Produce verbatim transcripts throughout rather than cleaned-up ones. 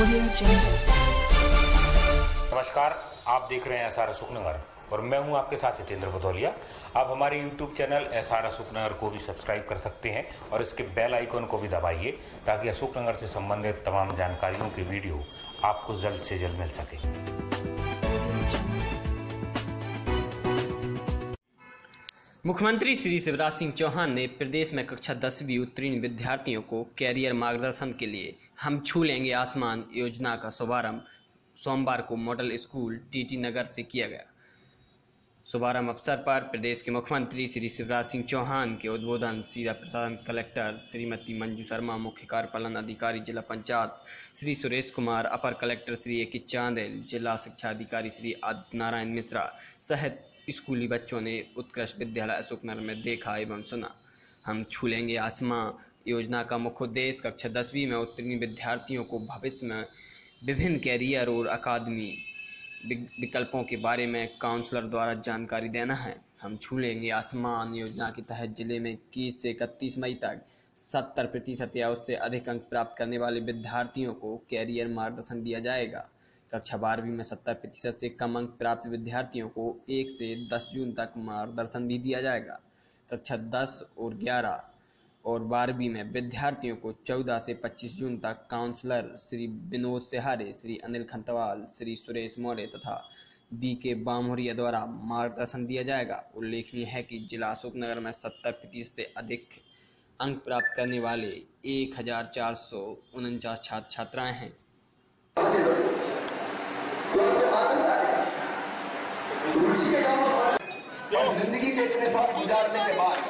नमस्कार, आप देख रहे हैं एस आर अशोकनगर और मैं हूं आपके साथ जितेंद्र भदौलिया। आप हमारे YouTube channel S R Ashoknagar को भी सब्सक्राइब कर सकते हैं और इसके बेल आइकन को भी दबाइए ताकि अशोकनगर से संबंधित तमाम जानकारियों की वीडियो आपको जल्द से जल्द मिल सके। मुख्यमंत्री श्री शिवराज सिंह चौहान ने प्रदेश में कक्षा दसवीं उत्तीर्ण विद्यार्थियों को कैरियर मार्गदर्शन के लिए हम छू लेंगे आसमान योजना का शुभारंभ सोमवार को मॉडल स्कूल टीटी नगर से किया गया। शुभारंभ अवसर पर प्रदेश के मुख्यमंत्री श्री शिवराज सिंह चौहान के उद्बोधन जिला प्रशासन कलेक्टर श्रीमती मंजू शर्मा, मुख्य कार्यपालन अधिकारी जिला पंचायत श्री सुरेश कुमार, अपर collector Shri A K Chandel, जिला शिक्षा अधिकारी श्री आदित्य नारायण मिश्रा सहित स्कूली बच्चों ने उत्कृष्ट विद्यालय अशोकनगर में देखा एवं सुना। हम छू लेंगे आसमां योजना का मुख्य उद्देश्य कक्षा दसवीं में उत्तीर्ण विद्यार्थियों को भविष्य में विभिन्न कैरियर और अकादमी विकल्पों के बारे में काउंसलर द्वारा जानकारी देना है। हम छू लेंगे आसमान योजना के तहत जिले में इक्कीस से इकतीस मई तक सत्तर प्रतिशत या उससे अधिक अंक प्राप्त करने वाले विद्यार्थियों को कैरियर मार्गदर्शन दिया जाएगा। कक्षा बारहवीं में सत्तर प्रतिशत से कम अंक प्राप्त विद्यार्थियों को एक से दस जून तक मार्गदर्शन भी दिया जाएगा। कक्षा दस और ग्यारह और बारहवीं में विद्यार्थियों को चौदह से पच्चीस जून तक काउंसलर श्री विनोद सिहारे, श्री अनिल खंतवाल, श्री सुरेश मौर्य तथा बी के बामोरिया द्वारा मार्गदर्शन दिया जाएगा। उल्लेखनीय है कि जिला अशोकनगर में सत्तर प्रतिशत से अधिक अंक प्राप्त करने वाले एक हजार चार सौ उनचास छात्र छात्राएं हैं। जिंदगी के इतने साथ गुजारने के बाद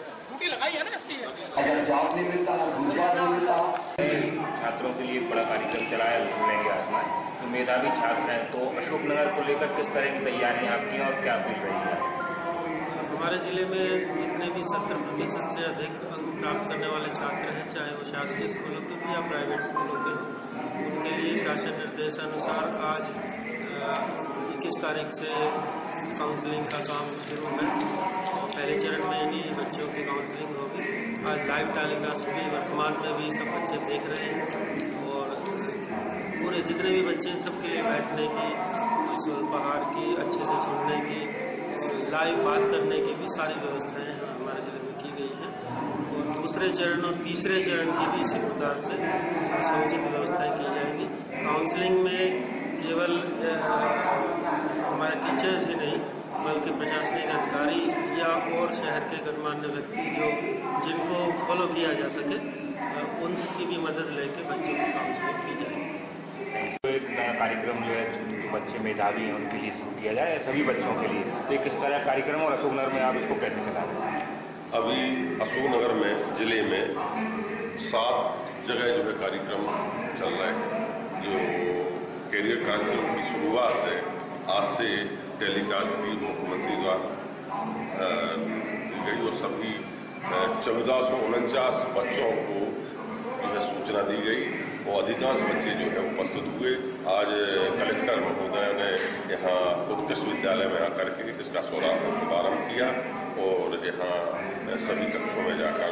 अगर जॉब नहीं मिलता, रोजगार नहीं मिलता। छात्रों के लिए बड़ा कार्यक्रम चलाया छू लेंगे आसमान। तो मेधावी छात्र हैं, तो अशोकनगर को लेकर किस तरह की तैयारियां आपकी हैं और क्या मिल रही है? हमारे जिले में जितने भी सत्तर प्रतिशत से अधिक अंक प्राप्त करने वाले छात्र हैं, चाहे वो शासकीय स्कूलों के हों या प्राइवेट स्कूलों के हों, उनके लिए शासन निर्देशानुसार आज इक्कीस तारीख से काउंसलिंग का काम शुरू है। पहले चरण में ही बच्चों की काउंसलिंग होगी। आज लाइव टेलीकास्ट भी वर्तमान में भी सब बच्चे देख रहे हैं और पूरे जितने भी बच्चे सबके लिए बैठने की, पहाड़ की, अच्छे से सुनने की, लाइव बात करने की भी सारी व्यवस्थाएं हमारे जिले में की गई हैं। और दूसरे चरण और तीसरे चरण की भी इसी प्रकार से समुचित व्यवस्थाएं की जाएंगी। काउंसलिंग में केवल हमारे टीचर्स ही नहीं बल्कि प्रशासनिक अधिकारी या और शहर के गणमान्य व्यक्ति जो जिनको फॉलो किया जा सके उनकी भी मदद लेके बच्चों की काउंसलिंग की जाएगी। तो एक नया कार्यक्रम जो है जो बच्चे मेधावी हैं उनके लिए शुरू किया जाए, सभी बच्चों के लिए, तो किस तरह कार्यक्रम और अशोकनगर में आप इसको कैसे चला रहे हैं? अभी अशोकनगर में जिले में सात जगह जो है कार्यक्रम चल रहे हैं। जो कैरियर काउंसलिंग की शुरुआत है आज से टेलीकास्ट भी मुख्यमंत्री द्वारा दी गई और सभी चौदह सौ उनचास बच्चों को जो है सूचना दी गई और अधिकांश बच्चे जो है उपस्थित हुए। आज कलेक्टर महोदय ने यहाँ उत्कृष्ट विद्यालय में आकर के इसका शुभारंभ किया और यहाँ सभी कक्षों में जाकर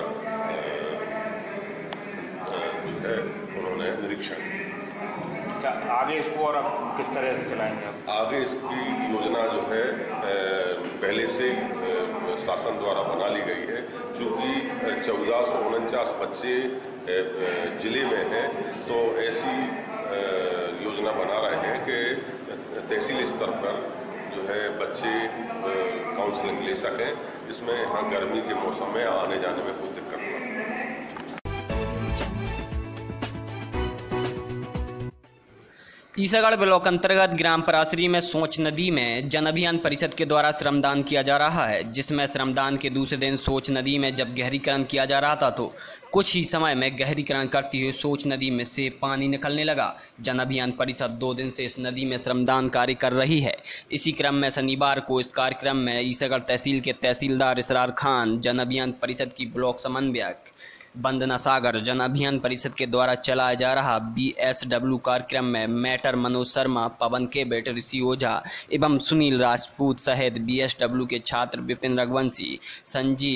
जो है उन्होंने निरीक्षण किया। अच्छा, आगे इसको और अब किस तरह से चलाएंगे आप? आगे इसकी योजना जो है पहले से शासन द्वारा बना ली गई है। चूँकि चौदह सौ उनचास बच्चे जिले में हैं तो ऐसी योजना बना रहे हैं कि तहसील स्तर पर जो है बच्चे काउंसलिंग ले सकें। इसमें यहाँ गर्मी के मौसम में आने जाने में कोई दिक्कत नहीं। ईसागढ़ ब्लॉक अंतर्गत ग्राम परासरी में सोच नदी में जन अभियान परिषद के द्वारा श्रमदान किया जा रहा है, जिसमें श्रमदान के दूसरे दिन सोच नदी में जब गहरीकरण किया जा रहा था तो कुछ ही समय में गहरीकरण करती हुई सोच नदी में से पानी निकलने लगा। जन अभियान परिषद दो दिन से इस नदी में श्रमदान कार्य कर रही है। इसी क्रम में शनिवार को इस कार्यक्रम में ईसागढ़ तहसील के तहसीलदार इसरार खान, जन अभियान परिषद की ब्लॉक समन्वयक वंदना सागर, जन अभियान परिषद के द्वारा चलाया जा रहा बी एस डब्ल्यू कार्यक्रम में मैटर मनोज शर्मा, पवन के बेटे ऋषि ओझा एवं सुनील राजपूत सहित बी एस डब्ल्यू के छात्र विपिन रघुवंशी, संजीत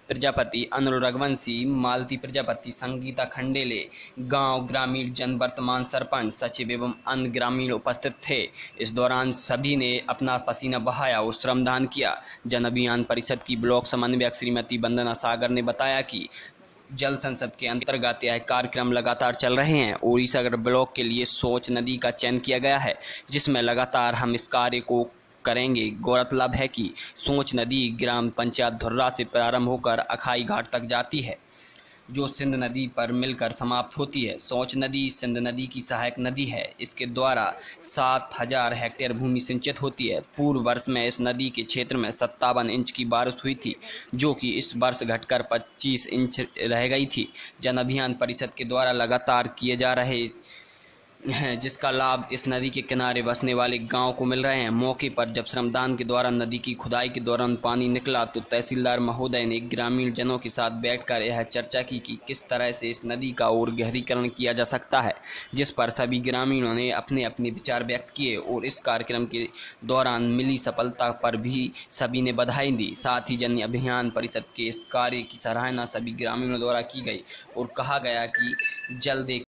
प्रजापति, अनुल रघुवंशी, मालती प्रजापति, संगीता खंडेले, गांव ग्रामीण जन वर्तमान सरपंच, सचिव एवं अन्य ग्रामीण उपस्थित थे। इस दौरान सभी ने अपना पसीना बहाया और श्रमदान किया। जन अभियान परिषद की ब्लॉक समन्वयक श्रीमती वंदना सागर ने बताया कि जल संसद के अंतर्गत यह कार्यक्रम लगातार चल रहे हैं और इस अगर ब्लॉक के लिए सोच नदी का चयन किया गया है, जिसमें लगातार हम इस कार्य को करेंगे। गौरतलब है कि सोच नदी ग्राम पंचायत धुर्रा से प्रारंभ होकर अखाई घाट तक जाती है, जो सिंध नदी पर मिलकर समाप्त होती है। सोच नदी सिंध नदी की सहायक नदी है। इसके द्वारा सात हजार हेक्टेयर भूमि सिंचित होती है। पूर्व वर्ष में इस नदी के क्षेत्र में सत्तावन इंच की बारिश हुई थी, जो कि इस वर्ष घटकर पच्चीस इंच रह गई थी। जन अभियान परिषद के द्वारा लगातार किए जा रहे हैं, जिसका लाभ इस नदी के किनारे बसने वाले गांव को मिल रहे हैं। मौके पर जब श्रमदान के दौरान नदी की खुदाई के दौरान पानी निकला तो तहसीलदार महोदय ने ग्रामीण जनों के साथ बैठकर यह चर्चा की कि किस तरह से इस नदी का और गहरीकरण किया जा सकता है, जिस पर सभी ग्रामीणों ने अपने अपने विचार व्यक्त किए और इस कार्यक्रम के दौरान मिली सफलता पर भी सभी ने बधाई दी। साथ ही जन अभियान परिषद के इस कार्य की सराहना सभी ग्रामीणों द्वारा की गई और कहा गया कि जल्द